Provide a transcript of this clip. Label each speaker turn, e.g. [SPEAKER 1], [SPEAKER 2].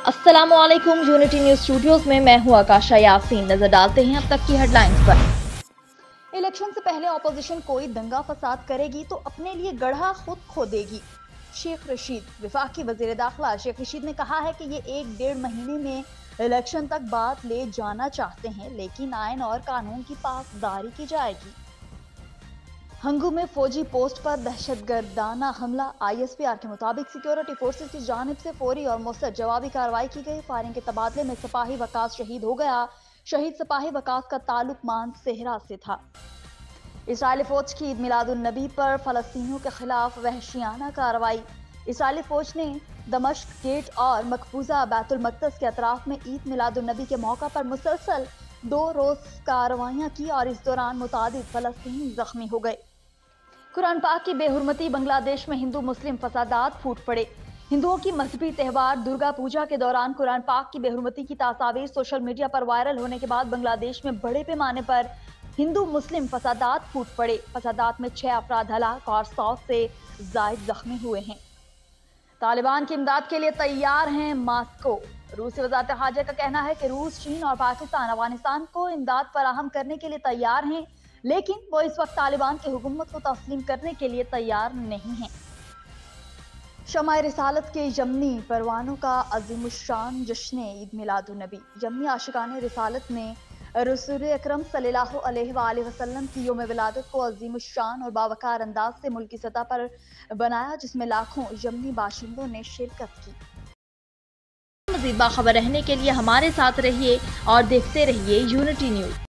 [SPEAKER 1] अस्सलामुअलैकुम। Unity news studios में मैं हूं आकाशा यासीन। नजर डालते हैं अब तक की हेडलाइंस पर। इलेक्शन से पहले ऑपोजिशन कोई दंगा फसाद करेगी तो अपने लिए गढ़ा खुद खो देगी। शेख रशीद। वफाकी वजीर दाखिला शेख रशीद ने कहा है कि ये 1-1.5 महीने में इलेक्शन तक बात ले जाना चाहते हैं, लेकिन आयन और कानून की पासदारी की जाएगी। हंगू में फौजी पोस्ट पर दहशतगर्दाना हमला। ISPR के मुताबिक सिक्योरिटी फोर्सेस की जानिब से फौरी और मुस्तद जवाबी कार्रवाई की गई। फायरिंग के तबादले में सिपाही वकास शहीद हो गया। शहीद सिपाही वकास का ताल्लुक मान सेहरा से था। इसराइली फौज की ईद मिलादुन नबी पर फलस्तीनियों के खिलाफ वहशियाना कार्रवाई। इसराइली फौज ने दमश्क गेट और मकबूजा बैतुल मक़दस के अतराफ में ईद मिलादुन नबी के मौका पर मुसलसल 2 रोज कार्रवाइयां की और इस दौरान मुतादिद फलस्तीनी जख्मी हो गए। कुरान पाक की बेहुरमती। बांग्लादेश में हिंदू मुस्लिम फसादात फूट पड़े। हिंदुओं की मजहबी त्यौहार दुर्गा पूजा के दौरान कुरान पाक की बेहुरमती की तस्वीर सोशल मीडिया पर वायरल होने के बाद बांग्लादेश में बड़े पैमाने पर हिंदू मुस्लिम फसादात फूट पड़े। फसादात में 6 अफराद हलाक और 100 से जायद जख्मी हुए हैं। तालिबान की इमदाद के लिए तैयार हैं मास्को। रूसी वज़ारत हाजा का कहना है कि रूस, चीन और पाकिस्तान अफगानिस्तान को इमदाद फराहम करने के लिए तैयार हैं, लेकिन वो इस वक्त तालिबान की हुकूमत को तस्लीम करने के लिए तैयार नहीं हैं। शमाए रिसालत के यमनी परवानों का अज़ीमुश्शान जश्न ईद मिलादुन नबी। यमनी आशिकाने रिसालत ने रसूल अकरम सल्लल्लाहु अलैहि वसल्लम की यौम विलादत को अज़ीमुश्शान और बावकार अंदाज से मुल्की सतह पर बनाया, जिसमें लाखों यमनी बाशिंदों ने शिरकत की। मज़ीद बाखबर रहने के लिए हमारे साथ रहिए और देखते रहिए यूनिटी न्यूज।